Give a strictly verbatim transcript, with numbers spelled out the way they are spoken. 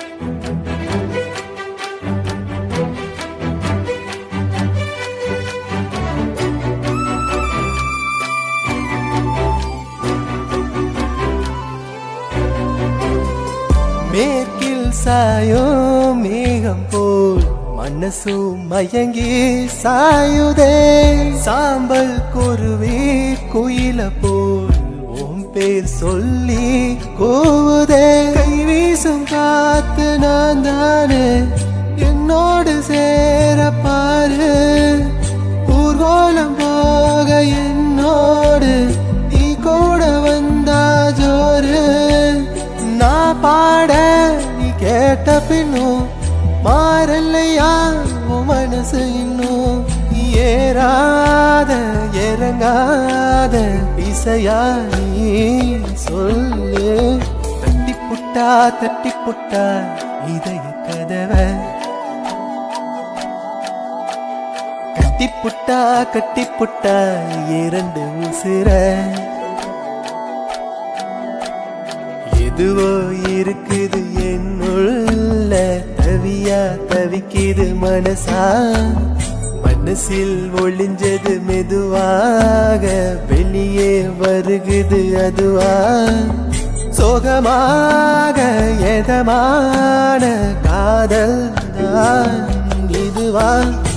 மேற்கில் சாயோ மேகம் போல் மனசு மயங்கி சாயுதே சாம்பல் குருவி குயில போல் ஓம் பேர் சொல்லி கூவுதே கை வீசும் காத்து நான் தானே என்னோடு சேர பாரு ஊர்வலம் போக என்னோடு நீ கூட வந்தா ஜோரு நான் பாட நீ கேட்ட பின்னும் மாறலையா உன் மனசு இன்னும் ஏறாத இறங்காத இசையா நீ சொல்லு தட்டி புட்டா தட்டி புட்டா இதய கதவை கட்டி புட்டா கட்டி புட்டா இரண்டு உசிர எதுவோ இருக்குது என்னுள்ள தவியா தவிக்குது மனசா மனசில் ஒளிஞ்சது மெதுவாக வெளியே வருகுது அதுவா சோகமாக எதமான காதல் தான் இதுவா